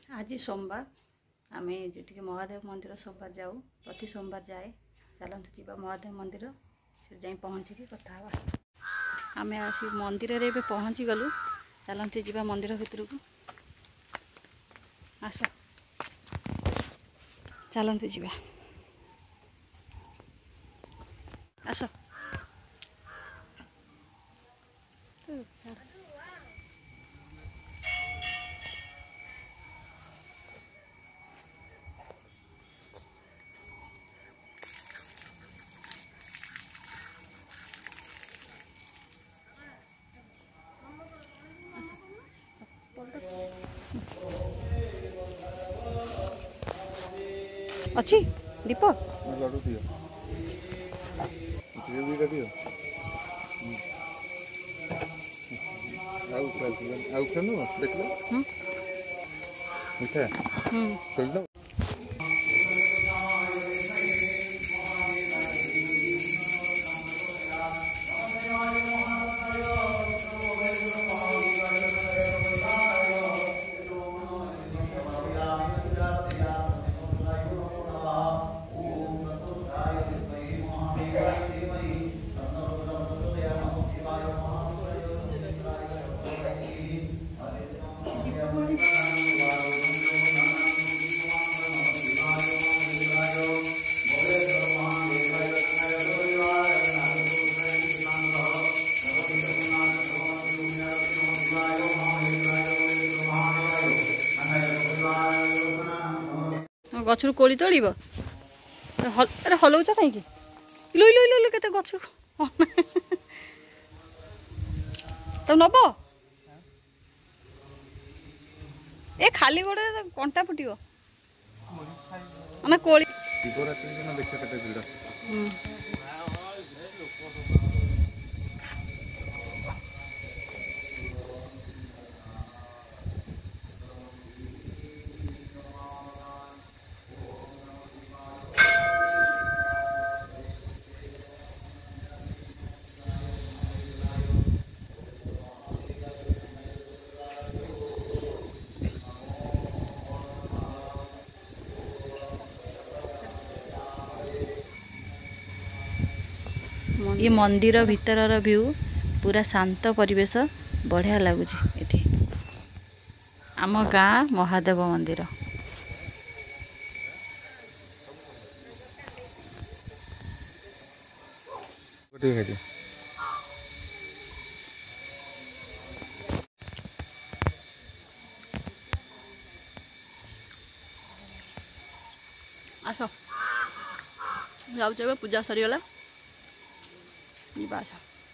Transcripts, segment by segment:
आज सोमवार आम जी महादेव मंदिर सोमवार जाऊ प्रति सोमवार जाए चलते जीवा महादेव मंदिर से जाए पहुँचिकी कथा आम आसी मंदिर रे पहुँची गलु चलते जीवा मंदिर भितर को आस चलते जीवा आस अच्छी दीप लड्डू दियो दियो आउ खेलु देखलो मिठा चल दो गचर कोली तोड़ब अरे हलौच कहीं लो लो लो लो के गच तो नब ए खाली गोड़े कंटा फुटो ना कोली ये मंदिर भितर व्यू पूरा शांत परिवेश बढ़िया लगुच ये आम गाँ महादेव मंदिर आस जाऊँ पूजा सरीगला बासा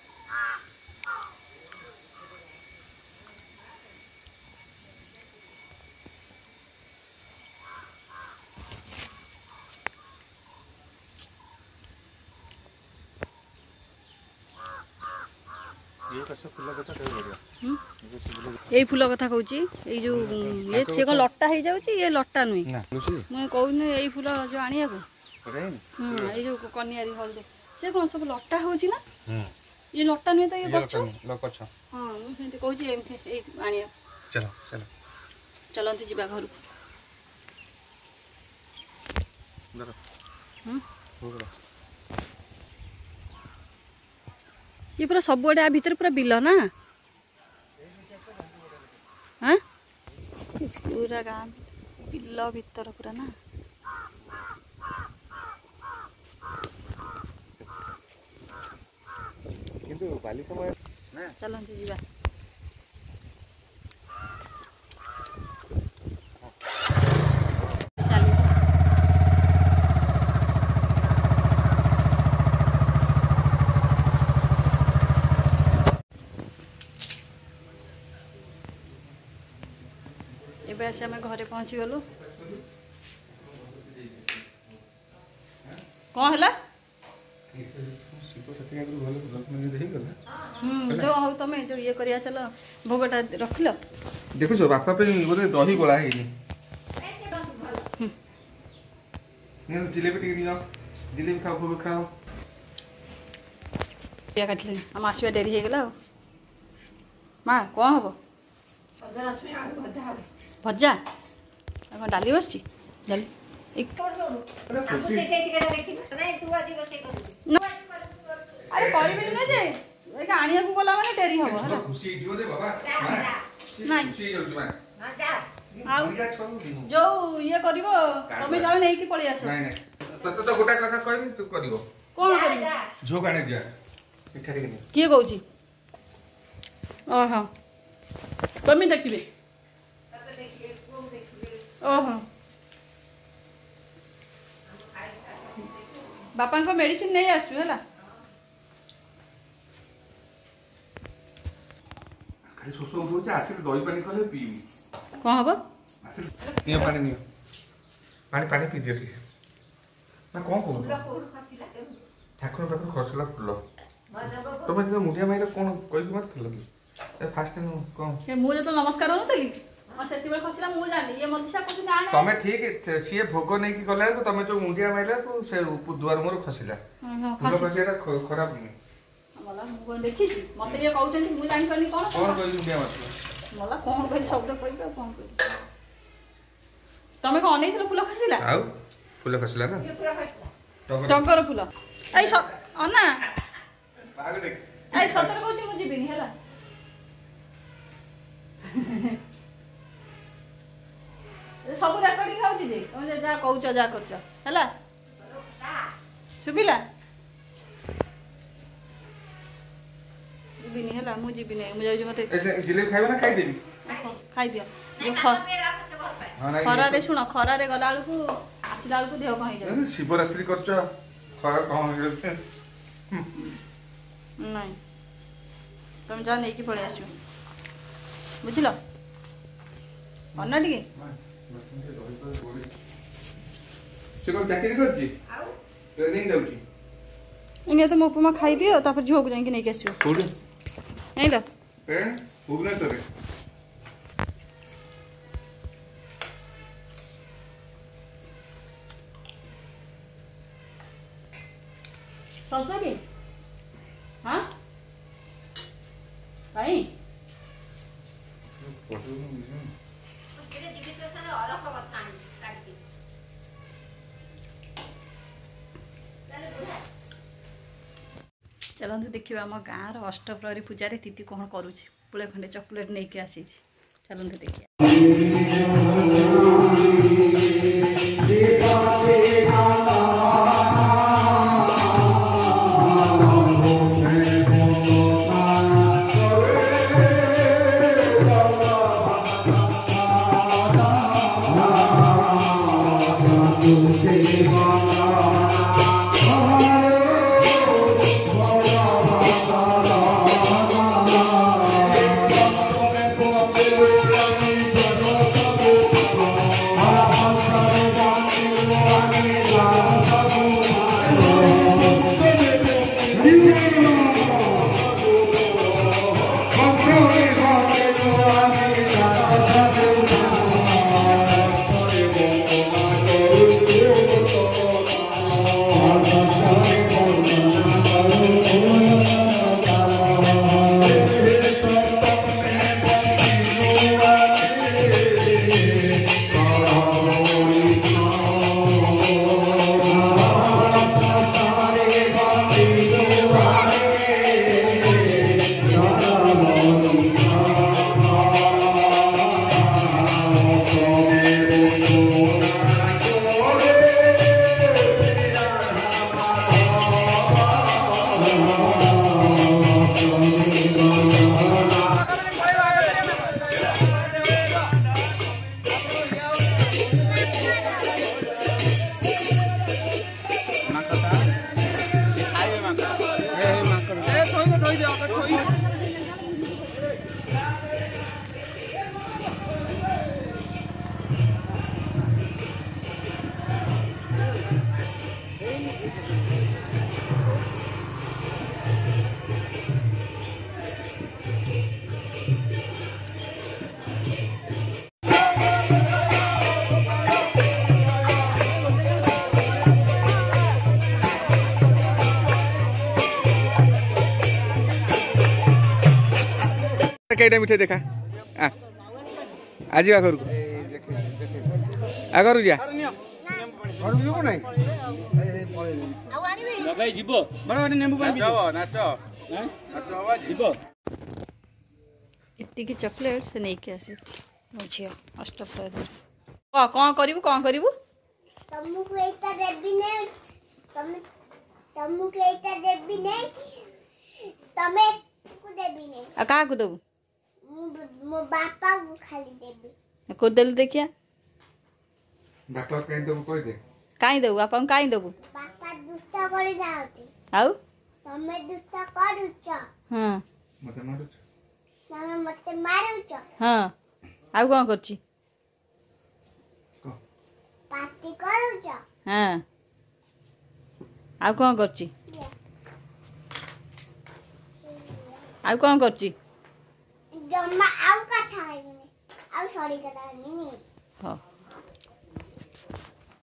ये फूल कथा कहूँ ये जो ये सी कौन लट्टा हो जाऊँ ये लट्टा नुहे मुझे कहून ये फूल जो आनिया ये जो कनियारी हल्दी से कौन सब लट्टा हो ना ये लट्टा नुहे तो ये गछ हाँ मुझे कहूँ एमती आनिया चलो चलो चलते जीवा घर ये पूरा सब आ भीतर पूरा बिल ना हाँ पूरा गाँ बिल भीतर पूरा ना चलते जीवा एबे आसे आम घरे पहुँची गलु कौन है जो हूँ तुम जो ये करिया चलो भोगटा रख लो देखो जो बापा पे बोले दही गोला है जिलेबी टिके जिलेबी खाओ भोग खाओ पिया काटले हम आसवा डेरी हो गला माँ कौन हम भजा डाली बसची डाली अरे कहबेनि ना जे आनिया को गला माने डेरी हबो हला खुशी दियो दे बाबा नहीं खुशी होउची माने जो ये करिवो तमे जाओ नै कि पळी आसो नहीं नहीं तो गोटा कथा कहबी तू करिवो कोन करिवो झो काने दिया इठारी के किए कहूची ओहो कमी देखिबे ओहो बापा को मेडिसिन नहीं आसु हला खाली सोसो उठो आसिल दही पानी खले पीबी कौन हबो आसिल नियो पानी नियो पानी पानी पी दियो ना कौन को ठाकुर ठाकुर खसला फुल तमे जे मुडिया माइरा कोन कहि मत थल ए फास्ट नो कोन ए मु जे तो नमस्कार होतली आ सेति बेल खसला मु जानी ये मदिसा कुछ ना तमे ठीक सीए भोग नै कि गले को तमे जो मुडिया माइरा को से दुआर मोर खसला फुल खसिरा खराब नहीं मला मु देखि मते ये कहउछन मु जानि पनी कोन कोन कहि मुडिया मास मला कोन कहि शब्द कहिबे कोन कहि तमे को अनै थलो फुल खसिला आउ फुल खसला ना टंकर फुल ए अना पाग देख ए सतर कहउछि मु जिबिनी हला सब रेकॉर्डिंग होउछि जे तमे जा कहउछ जा करछ हला सुबिला जिबिनी हला मु जिबिनी मु जाउ मते जिलेबी खाइबा ना खाइ देबी खाइ दियो जो खरा रे सुनो खरा रे गला आलू को आसिला आलू को देह कहि जा शिवरात्रि करछ खरा कम हो नहीं तुम जा नहीं कि पड़े आसो बुझलो अन्ना टिके से कोन चाकरी करछि ट्रेनिंग जाउछि इने तो उपमा खाई दियो तापर झोक जाई कि नहीं के आसो कोड नहीं लो पेन भुवनेश्वर ससुरी हां भाई चलते देखिए आम गाँव अष्टप्रहरी पूजा दीदी कौन करुँच पुले खंडे चॉकलेट नहीं के आसी चलते देखिए केटा मिठाई देखा आज घर को ଆଗରୁ ଯା ଏତିକି ଚକୋଲେଟ୍ ସେ ନେଇକି ଆସି ମୋ ଝିଅ ଅଷ୍ଟପ୍ରହରୀ କ'ଣ କରିବୁ କ'ଣ କରିବୁ ତମକୁ ଏଇଟା ଦେବି ନାହିଁ ତମକୁ ଏଇଟା ଦେବି ନାହିଁ ତମେ ଦେବି ନାହିଁ ଆଉ କାହାକୁ ଦେବୁ ମୋ ବାପାକୁ ଖାଲି ଦେବି କରିଦେଲୁ ଦେଖିଆ ବାପା କାଇଁ ଦେବୁ କହିଦେ କାଇଁ ଦେବୁ ବାପାଙ୍କୁ କାଇଁ ଦେବୁ ବାପା ଦୁଷ୍ଟ କରି ଯାଆନ୍ତି ଆଉ ତମେ ଦୁଷ୍ଟ କରୁଛ ହଁ ମତେ ମାରୁଛ ତମେ ମତେ ମାରୁଛ ହଁ ଆଉ କ'ଣ କରୁଛି ପାଟି କରୁଛ ହଁ ଆଉ କ'ଣ କରୁଛି ଆଉ କ'ଣ କରୁଛି ଜମା ଆଉ କଥା ହେବିନି ଆଉ ସରି କଥା ହେବିନି